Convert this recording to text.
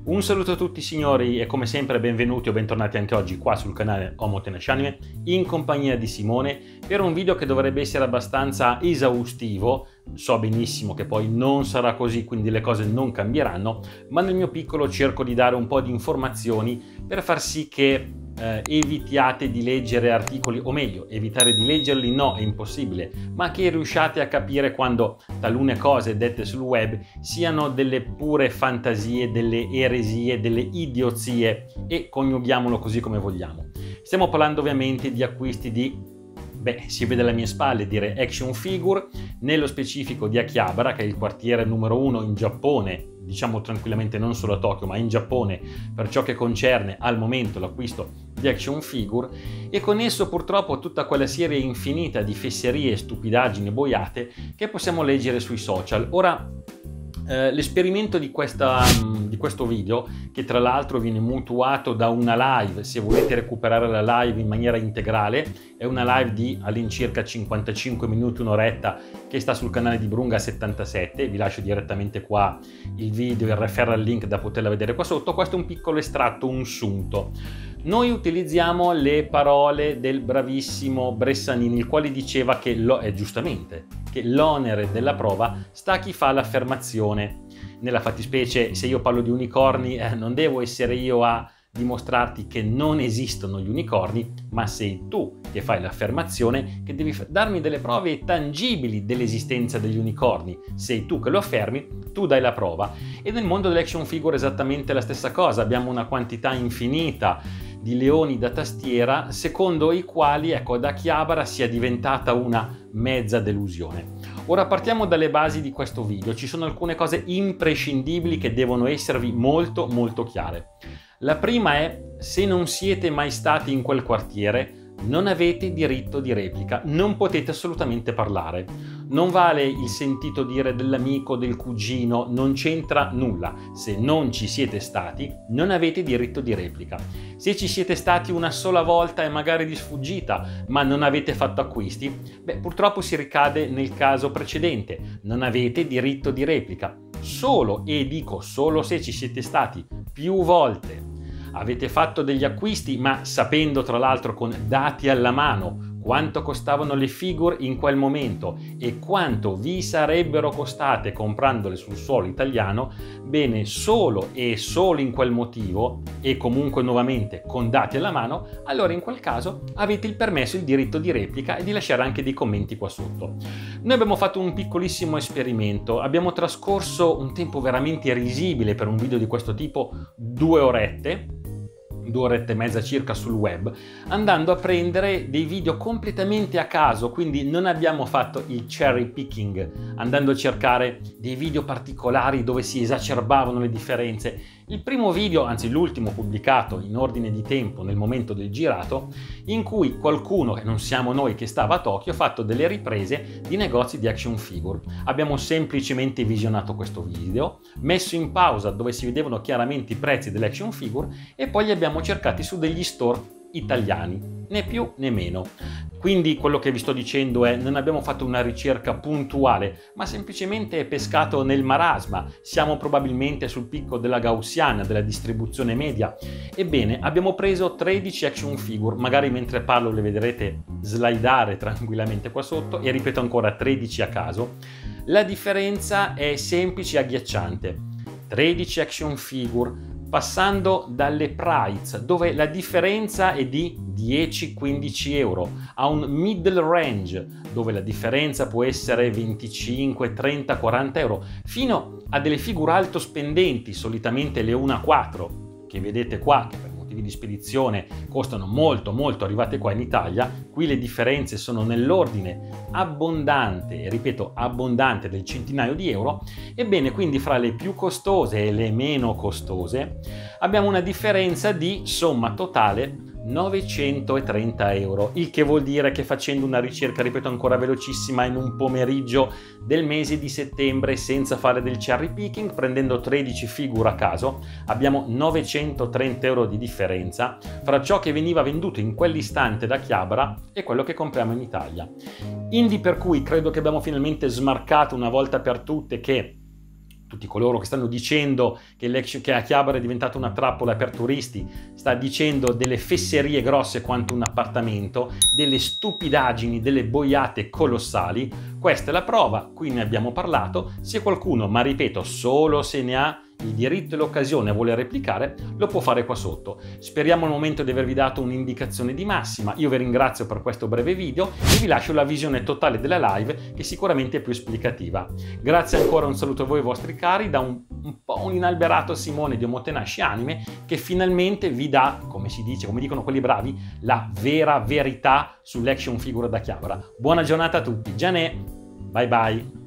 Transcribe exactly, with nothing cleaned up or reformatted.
Un saluto a tutti signori e come sempre benvenuti o bentornati anche oggi qua sul canale Homo Tenace Anime in compagnia di Simone per un video che dovrebbe essere abbastanza esaustivo. So benissimo che poi non sarà così, quindi le cose non cambieranno, ma nel mio piccolo cerco di dare un po' di informazioni per far sì che eh, evitiate di leggere articoli, o meglio, evitare di leggerli no, è impossibile, ma che riusciate a capire quando talune cose dette sul web siano delle pure fantasie, delle eresie, delle idiozie, e coniughiamolo così come vogliamo. Stiamo parlando ovviamente di acquisti di, beh, si vede alle mie spalle dire action figure, nello specifico di Akihabara, che è il quartiere numero uno in Giappone, diciamo tranquillamente non solo a Tokyo, ma in Giappone per ciò che concerne al momento l'acquisto di action figure, e con esso purtroppo tutta quella serie infinita di fesserie, stupidaggini, boiate che possiamo leggere sui social. Ora, Eh, l'esperimento di, questa, di questo video, che tra l'altro viene mutuato da una live, se volete recuperare la live in maniera integrale, è una live di all'incirca cinquantacinque minuti, un'oretta, che sta sul canale di Brunga settantasette, vi lascio direttamente qua il video, il referral link da poterla vedere qua sotto. Questo è un piccolo estratto, un sunto. Noi utilizziamo le parole del bravissimo Bressanini, il quale diceva che, lo, eh, giustamente, che l'onere della prova sta a chi fa l'affermazione. Nella fattispecie, se io parlo di unicorni, eh, non devo essere io a dimostrarti che non esistono gli unicorni, ma sei tu che fai l'affermazione, che devi darmi delle prove tangibili dell'esistenza degli unicorni. Sei tu che lo affermi, tu dai la prova. E nel mondo dell'action figure è esattamente la stessa cosa, abbiamo una quantità infinita di leoni da tastiera, secondo i quali, ecco, da Akihabara sia diventata una mezza delusione. Ora partiamo dalle basi di questo video. Ci sono alcune cose imprescindibili che devono esservi molto molto chiare. La prima è: se non siete mai stati in quel quartiere, non avete diritto di replica, non potete assolutamente parlare. Non vale il sentito dire dell'amico, del cugino, non c'entra nulla. Se non ci siete stati, non avete diritto di replica. Se ci siete stati una sola volta e magari di sfuggita, ma non avete fatto acquisti, beh, purtroppo si ricade nel caso precedente, non avete diritto di replica. Solo, e dico solo se ci siete stati più volte, avete fatto degli acquisti, ma sapendo tra l'altro con dati alla mano quanto costavano le figure in quel momento e quanto vi sarebbero costate comprandole sul suolo italiano, bene, solo e solo in quel motivo, e comunque nuovamente con dati alla mano, allora in quel caso avete il permesso, il diritto di replica e di lasciare anche dei commenti qua sotto. Noi abbiamo fatto un piccolissimo esperimento, abbiamo trascorso un tempo veramente risibile per un video di questo tipo, due orette, due orette e mezza circa sul web, andando a prendere dei video completamente a caso, quindi non abbiamo fatto il cherry picking, andando a cercare dei video particolari dove si esacerbavano le differenze. Il primo video, anzi l'ultimo pubblicato in ordine di tempo nel momento del girato, in cui qualcuno, che non siamo noi, che stava a Tokyo, ha fatto delle riprese di negozi di action figure. Abbiamo semplicemente visionato questo video, messo in pausa dove si vedevano chiaramente i prezzi delle action figure, e poi li abbiamo cercati su degli store italiani, né più né meno. Quindi quello che vi sto dicendo è: non abbiamo fatto una ricerca puntuale, ma semplicemente pescato nel marasma. Siamo probabilmente sul picco della gaussiana, della distribuzione media. Ebbene, abbiamo preso tredici action figure, magari mentre parlo le vedrete slidare tranquillamente qua sotto, e ripeto ancora tredici a caso. La differenza è semplice e agghiacciante. tredici action figure passando dalle price, dove la differenza è di dieci quindici euro, a un middle range, dove la differenza può essere venticinque trenta quaranta euro, fino a delle figure alto spendenti, solitamente le uno a quattro, che vedete qua, che per motivi di spedizione costano molto molto, arrivate qua in Italia. Qui le differenze sono nell'ordine abbondante, e ripeto abbondante, del centinaio di euro. Ebbene, quindi fra le più costose e le meno costose abbiamo una differenza di somma totale novecentotrenta euro, il che vuol dire che, facendo una ricerca, ripeto ancora velocissima, in un pomeriggio del mese di settembre, senza fare del cherry picking, prendendo tredici figure a caso, abbiamo novecentotrenta euro di differenza fra ciò che veniva venduto in quell'istante da Akihabara e quello che compriamo in Italia. Indi per cui credo che abbiamo finalmente smarcato una volta per tutte che tutti coloro che stanno dicendo che, che Akihabara è diventata una trappola per turisti, sta dicendo delle fesserie grosse quanto un appartamento, delle stupidaggini, delle boiate colossali. Questa è la prova, qui ne abbiamo parlato. Se qualcuno, ma ripeto, solo se ne ha il diritto e l'occasione a voler replicare, lo può fare qua sotto. Speriamo al momento di avervi dato un'indicazione di massima. Io vi ringrazio per questo breve video e vi lascio la visione totale della live, che sicuramente è più esplicativa. Grazie ancora, un saluto a voi vostri cari, da un, un po' un inalberato Simone di Omotenashi Anime, che finalmente vi dà, come si dice, come dicono quelli bravi, la vera verità sull'action figure da Akihabara. Buona giornata a tutti, Gianè, bye bye!